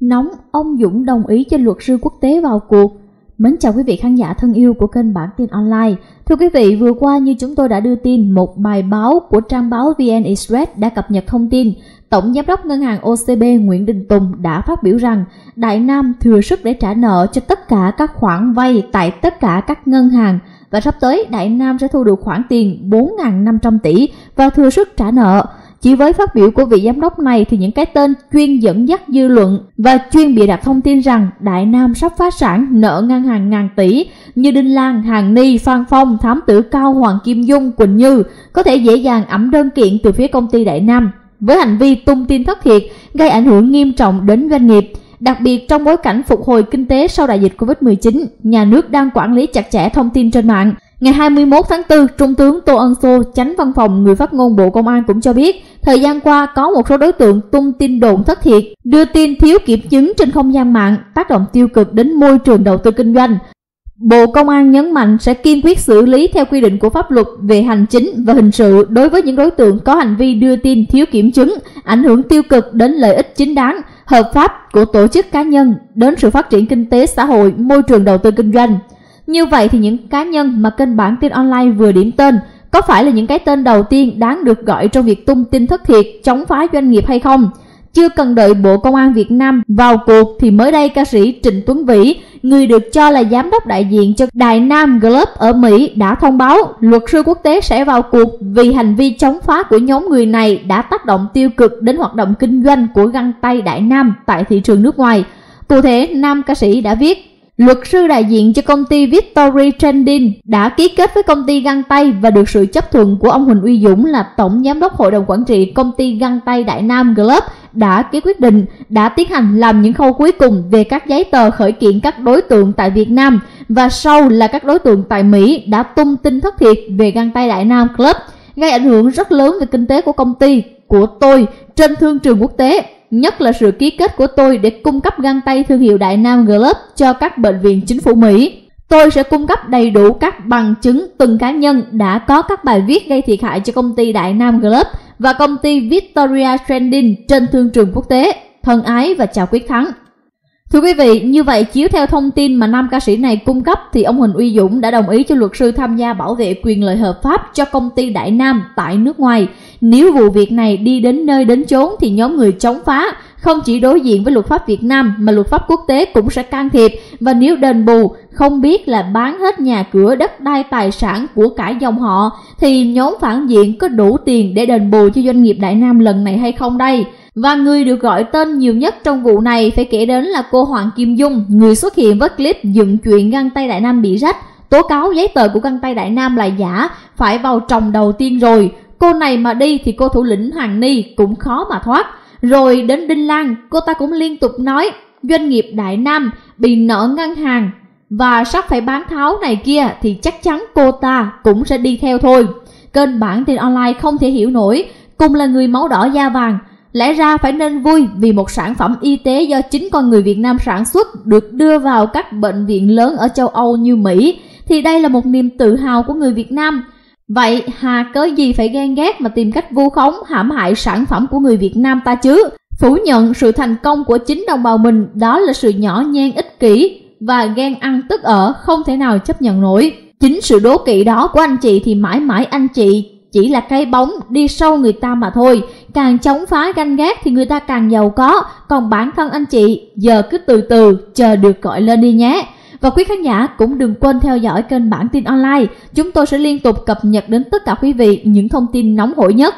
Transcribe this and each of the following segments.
nóng, ông Dũng đồng ý cho luật sư quốc tế vào cuộc. Mến chào quý vị khán giả thân yêu của kênh Bản tin online. Thưa quý vị, vừa qua như chúng tôi đã đưa tin, một bài báo của trang báo VN Express đã cập nhật thông tin Tổng Giám đốc Ngân hàng OCB Nguyễn Đình Tùng đã phát biểu rằng Đại Nam thừa sức để trả nợ cho tất cả các khoản vay tại tất cả các ngân hàng và sắp tới Đại Nam sẽ thu được khoản tiền 4.500 tỷ và thừa sức trả nợ. Chỉ với phát biểu của vị giám đốc này thì những cái tên chuyên dẫn dắt dư luận và chuyên bịa đặt thông tin rằng Đại Nam sắp phá sản nợ ngân hàng ngàn tỷ như Đinh Lan, Hàn Ni, Phan Phong, thám tử Cao, Hoàng Kim Dung, Quỳnh Như có thể dễ dàng ẵm đơn kiện từ phía công ty Đại Nam với hành vi tung tin thất thiệt gây ảnh hưởng nghiêm trọng đến doanh nghiệp. Đặc biệt trong bối cảnh phục hồi kinh tế sau đại dịch Covid-19, nhà nước đang quản lý chặt chẽ thông tin trên mạng. Ngày 21 tháng 4, Trung tướng Tô Ân Sô, Chánh Văn phòng Người phát ngôn Bộ Công an cũng cho biết, thời gian qua có một số đối tượng tung tin đồn thất thiệt, đưa tin thiếu kiểm chứng trên không gian mạng, tác động tiêu cực đến môi trường đầu tư kinh doanh. Bộ Công an nhấn mạnh sẽ kiên quyết xử lý theo quy định của pháp luật về hành chính và hình sự đối với những đối tượng có hành vi đưa tin thiếu kiểm chứng, ảnh hưởng tiêu cực đến lợi ích chính đáng, hợp pháp của tổ chức cá nhân, đến sự phát triển kinh tế xã hội, môi trường đầu tư kinh doanh. Như vậy thì những cá nhân mà kênh Bản tin online vừa điểm tên có phải là những cái tên đầu tiên đáng được gọi trong việc tung tin thất thiệt chống phá doanh nghiệp hay không? Chưa cần đợi Bộ Công an Việt Nam vào cuộc thì mới đây ca sĩ Trịnh Tuấn Vĩ, người được cho là giám đốc đại diện cho Đại Nam Group ở Mỹ, đã thông báo luật sư quốc tế sẽ vào cuộc vì hành vi chống phá của nhóm người này đã tác động tiêu cực đến hoạt động kinh doanh của găng tay Đại Nam tại thị trường nước ngoài. Cụ thể, nam ca sĩ đã viết: luật sư đại diện cho công ty Victory Trending đã ký kết với công ty găng tay và được sự chấp thuận của ông Huỳnh Uy Dũng là tổng giám đốc hội đồng quản trị công ty găng tay Đại Nam Group đã ký quyết định, đã tiến hành làm những khâu cuối cùng về các giấy tờ khởi kiện các đối tượng tại Việt Nam và sau là các đối tượng tại Mỹ đã tung tin thất thiệt về găng tay Đại Nam Club, gây ảnh hưởng rất lớn về kinh tế của công ty của tôi trên thương trường quốc tế. Nhất là sự ký kết của tôi để cung cấp găng tay thương hiệu Đại Nam Group cho các bệnh viện chính phủ Mỹ. Tôi sẽ cung cấp đầy đủ các bằng chứng từng cá nhân đã có các bài viết gây thiệt hại cho công ty Đại Nam Group và công ty Victoria Trending trên thương trường quốc tế. Thân ái và chào quyết thắng. Thưa quý vị, như vậy chiếu theo thông tin mà nam ca sĩ này cung cấp thì ông Huỳnh Uy Dũng đã đồng ý cho luật sư tham gia bảo vệ quyền lợi hợp pháp cho công ty Đại Nam tại nước ngoài. Nếu vụ việc này đi đến nơi đến chốn thì nhóm người chống phá không chỉ đối diện với luật pháp Việt Nam mà luật pháp quốc tế cũng sẽ can thiệp, và nếu đền bù không biết là bán hết nhà cửa, đất đai, tài sản của cải dòng họ thì nhóm phản diện có đủ tiền để đền bù cho doanh nghiệp Đại Nam lần này hay không đây? Và người được gọi tên nhiều nhất trong vụ này phải kể đến là cô Hoàng Kim Dung, người xuất hiện với clip dựng chuyện găng tay Đại Nam bị rách, tố cáo giấy tờ của găng tay Đại Nam là giả, phải vào tròng đầu tiên rồi. Cô này mà đi thì cô thủ lĩnh Hàn Ni cũng khó mà thoát. Rồi đến Đinh Lan, cô ta cũng liên tục nói doanh nghiệp Đại Nam bị nợ ngân hàng và sắp phải bán tháo này kia thì chắc chắn cô ta cũng sẽ đi theo thôi. Kênh Bản tin online không thể hiểu nổi, cùng là người máu đỏ da vàng, lẽ ra phải nên vui vì một sản phẩm y tế do chính con người Việt Nam sản xuất được đưa vào các bệnh viện lớn ở châu Âu như Mỹ, thì đây là một niềm tự hào của người Việt Nam. Vậy hà cớ gì phải ghen ghét mà tìm cách vu khống hãm hại sản phẩm của người Việt Nam ta chứ? Phủ nhận sự thành công của chính đồng bào mình, đó là sự nhỏ nhen ích kỷ và ghen ăn tức ở không thể nào chấp nhận nổi. Chính sự đố kỵ đó của anh chị thì mãi mãi anh chị chỉ là cái bóng đi sau người ta mà thôi. Càng chống phá ganh ghét thì người ta càng giàu có, còn bản thân anh chị giờ cứ từ từ chờ được gọi lên đi nhé. Và quý khán giả cũng đừng quên theo dõi kênh Bản tin online, chúng tôi sẽ liên tục cập nhật đến tất cả quý vị những thông tin nóng hổi nhất.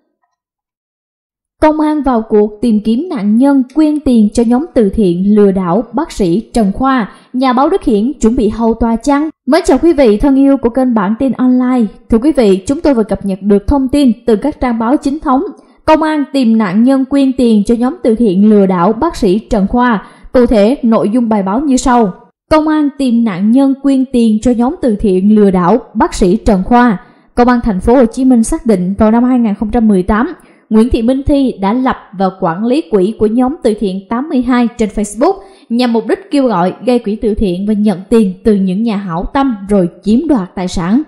Công an vào cuộc tìm kiếm nạn nhân quyên tiền cho nhóm từ thiện lừa đảo bác sĩ Trần Khoa, nhà báo Đức Hiển chuẩn bị hầu tòa chăng? Mới chào quý vị thân yêu của kênh Bản tin online. Thưa quý vị, chúng tôi vừa cập nhật được thông tin từ các trang báo chính thống. Công an tìm nạn nhân quyên tiền cho nhóm từ thiện lừa đảo bác sĩ Trần Khoa. Cụ thể, nội dung bài báo như sau. Công an tìm nạn nhân quyên tiền cho nhóm từ thiện lừa đảo bác sĩ Trần Khoa. Công an thành phố Hồ Chí Minh xác định vào năm 2018, Nguyễn Thị Minh Thi đã lập và quản lý quỹ của nhóm từ thiện 82 trên Facebook nhằm mục đích kêu gọi gây quỹ từ thiện và nhận tiền từ những nhà hảo tâm rồi chiếm đoạt tài sản.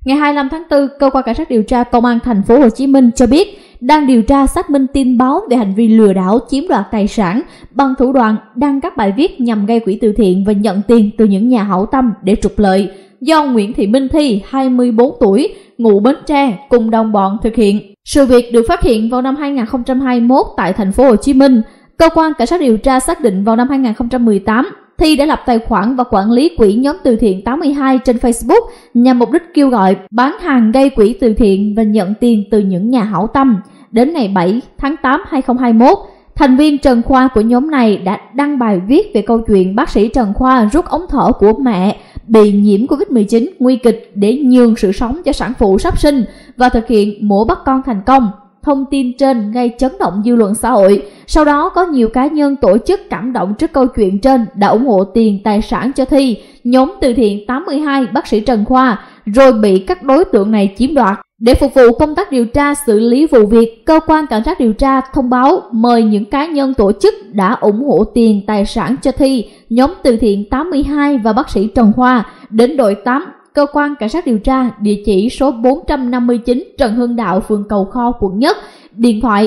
Ngày 25 tháng 4, cơ quan cảnh sát điều tra công an thành phố Hồ Chí Minh cho biết đang điều tra xác minh tin báo về hành vi lừa đảo chiếm đoạt tài sản bằng thủ đoạn đăng các bài viết nhằm gây quỹ từ thiện và nhận tiền từ những nhà hảo tâm để trục lợi, do Nguyễn Thị Minh Thi, 24 tuổi, ngụ Bến Tre cùng đồng bọn thực hiện. Sự việc được phát hiện vào năm 2021 tại thành phố Hồ Chí Minh. Cơ quan cảnh sát điều tra xác định vào năm 2018, Thi đã lập tài khoản và quản lý quỹ nhóm từ thiện 82 trên Facebook nhằm mục đích kêu gọi bán hàng gây quỹ từ thiện và nhận tiền từ những nhà hảo tâm. Đến ngày 7 tháng 8 2021, thành viên Trần Khoa của nhóm này đã đăng bài viết về câu chuyện bác sĩ Trần Khoa rút ống thở của mẹ bị nhiễm Covid-19 nguy kịch để nhường sự sống cho sản phụ sắp sinh và thực hiện mổ bắt con thành công. Thông tin trên gây chấn động dư luận xã hội. Sau đó có nhiều cá nhân tổ chức cảm động trước câu chuyện trên đã ủng hộ tiền tài sản cho Thi, nhóm từ thiện 82 bác sĩ Trần Khoa, rồi bị các đối tượng này chiếm đoạt. Để phục vụ công tác điều tra xử lý vụ việc, cơ quan cảnh sát điều tra thông báo mời những cá nhân tổ chức đã ủng hộ tiền tài sản cho Thi, nhóm từ thiện 82 và bác sĩ Trần Khoa đến đội 8 cơ quan cảnh sát điều tra, địa chỉ số 459 Trần Hưng Đạo, phường Cầu Kho, quận Nhất, điện thoại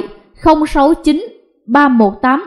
069 318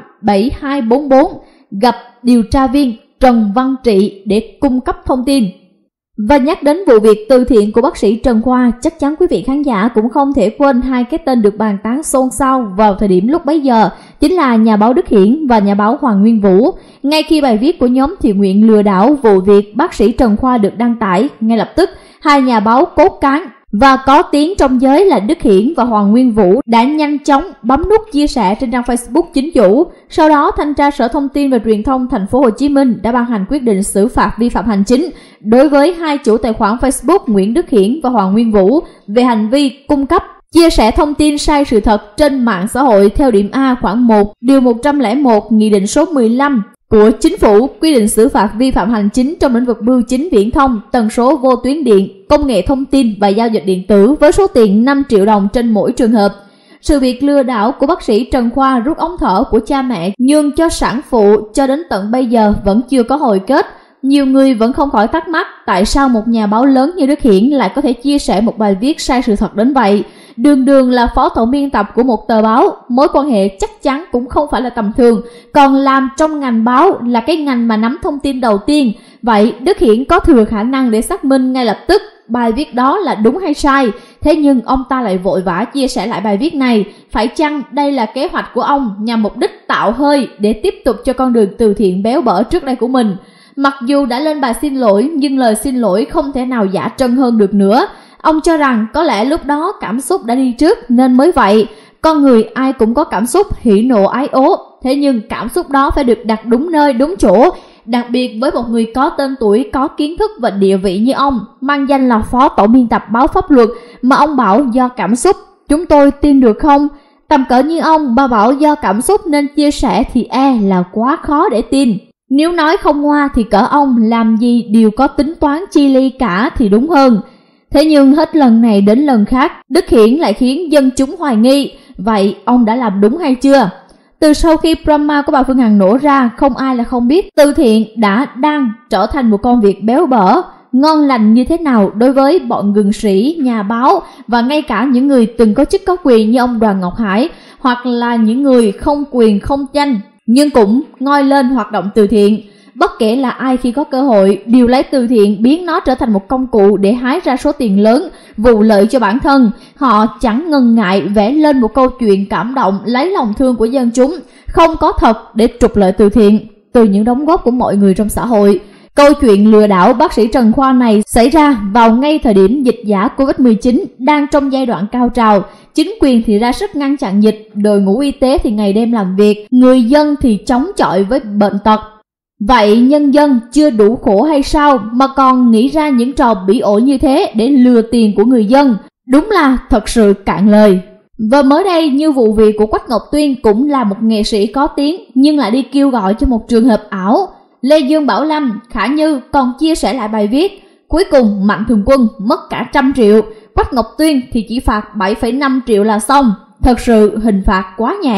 7244, gặp điều tra viên Trần Văn Trị để cung cấp thông tin. Và nhắc đến vụ việc từ thiện của bác sĩ Trần Khoa, chắc chắn quý vị khán giả cũng không thể quên hai cái tên được bàn tán xôn xao vào thời điểm lúc bấy giờ, chính là nhà báo Đức Hiển và nhà báo Hoàng Nguyên Vũ. Ngay khi bài viết của nhóm thiện nguyện lừa đảo vụ việc bác sĩ Trần Khoa được đăng tải, ngay lập tức hai nhà báo cốt cán và có tiếng trong giới là Đức Hiển và Hoàng Nguyên Vũ đã nhanh chóng bấm nút chia sẻ trên trang Facebook chính chủ. Sau đó, Thanh tra Sở Thông tin và Truyền thông thành phố Hồ Chí Minh đã ban hành quyết định xử phạt vi phạm hành chính đối với hai chủ tài khoản Facebook Nguyễn Đức Hiển và Hoàng Nguyên Vũ về hành vi cung cấp, chia sẻ thông tin sai sự thật trên mạng xã hội theo điểm A khoản 1, điều 101 Nghị định số 15 của Chính phủ quy định xử phạt vi phạm hành chính trong lĩnh vực bưu chính viễn thông, tần số vô tuyến điện, công nghệ thông tin và giao dịch điện tử với số tiền 5 triệu đồng trên mỗi trường hợp. Sự việc lừa đảo của bác sĩ Trần Khoa rút ống thở của cha mẹ nhường cho sản phụ cho đến tận bây giờ vẫn chưa có hồi kết. Nhiều người vẫn không khỏi thắc mắc tại sao một nhà báo lớn như Đức Hiển lại có thể chia sẻ một bài viết sai sự thật đến vậy. Đường là phó tổng biên tập của một tờ báo, mối quan hệ chắc chắn cũng không phải là tầm thường, còn làm trong ngành báo là cái ngành mà nắm thông tin đầu tiên. Vậy Đức Hiển có thừa khả năng để xác minh ngay lập tức bài viết đó là đúng hay sai. Thế nhưng ông ta lại vội vã chia sẻ lại bài viết này. Phải chăng đây là kế hoạch của ông nhằm mục đích tạo hơi để tiếp tục cho con đường từ thiện béo bở trước đây của mình? Mặc dù đã lên bài xin lỗi nhưng lời xin lỗi không thể nào giả trân hơn được nữa. Ông cho rằng có lẽ lúc đó cảm xúc đã đi trước nên mới vậy. Con người ai cũng có cảm xúc hỉ nộ ái ố, thế nhưng cảm xúc đó phải được đặt đúng nơi đúng chỗ. Đặc biệt với một người có tên tuổi, có kiến thức và địa vị như ông, mang danh là phó tổng biên tập báo Pháp Luật, mà ông bảo do cảm xúc. Chúng tôi tin được không? Tầm cỡ như ông mà bảo do cảm xúc nên chia sẻ thì là quá khó để tin. Nếu nói không ngoa thì cỡ ông làm gì đều có tính toán chi ly cả thì đúng hơn. Thế nhưng hết lần này đến lần khác, Đức Hiển lại khiến dân chúng hoài nghi. Vậy ông đã làm đúng hay chưa? Từ sau khi drama của bà Phương Hằng nổ ra, không ai là không biết từ thiện đang trở thành một công việc béo bở, ngon lành như thế nào đối với bọn gừng sĩ, nhà báo và ngay cả những người từng có chức có quyền như ông Đoàn Ngọc Hải, hoặc là những người không quyền không danh nhưng cũng ngoi lên hoạt động từ thiện. Bất kể là ai khi có cơ hội đều lấy từ thiện biến nó trở thành một công cụ để hái ra số tiền lớn, vụ lợi cho bản thân. Họ chẳng ngần ngại vẽ lên một câu chuyện cảm động lấy lòng thương của dân chúng, không có thật để trục lợi từ thiện từ những đóng góp của mọi người trong xã hội. Câu chuyện lừa đảo bác sĩ Trần Khoa này xảy ra vào ngay thời điểm dịch giả Covid-19 đang trong giai đoạn cao trào. Chính quyền thì ra sức ngăn chặn dịch, đội ngũ y tế thì ngày đêm làm việc, người dân thì chống chọi với bệnh tật. Vậy nhân dân chưa đủ khổ hay sao mà còn nghĩ ra những trò bỉ ổi như thế để lừa tiền của người dân? Đúng là thật sự cạn lời. Và mới đây như vụ việc của Quách Ngọc Tuyên cũng là một nghệ sĩ có tiếng nhưng lại đi kêu gọi cho một trường hợp ảo. Lê Dương Bảo Lâm, Khả Như còn chia sẻ lại bài viết. Cuối cùng Mạnh Thường Quân mất cả 100 triệu, Quách Ngọc Tuyên thì chỉ phạt 7,5 triệu là xong. Thật sự hình phạt quá nhẹ.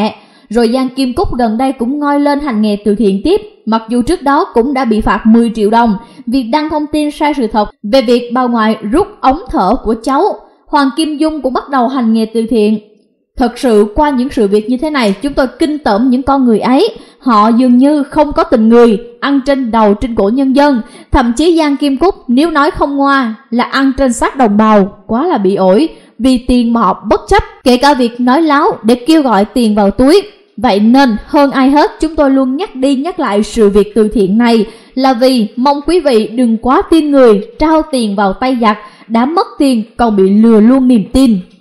Rồi Giang Kim Cúc gần đây cũng ngoi lên hành nghề từ thiện tiếp, mặc dù trước đó cũng đã bị phạt 10 triệu đồng vì đăng thông tin sai sự thật về việc bà ngoại rút ống thở của cháu. Hoàng Kim Dung cũng bắt đầu hành nghề từ thiện. Thật sự qua những sự việc như thế này, chúng tôi kinh tởm những con người ấy. Họ dường như không có tình người, ăn trên đầu trên cổ nhân dân. Thậm chí Giang Kim Cúc nếu nói không ngoa là ăn trên xác đồng bào, quá là bị ổi. Vì tiền mà họ bất chấp, kể cả việc nói láo để kêu gọi tiền vào túi. Vậy nên hơn ai hết chúng tôi luôn nhắc đi nhắc lại sự việc từ thiện này là vì mong quý vị đừng quá tin người, trao tiền vào tay giặc, đã mất tiền còn bị lừa luôn niềm tin.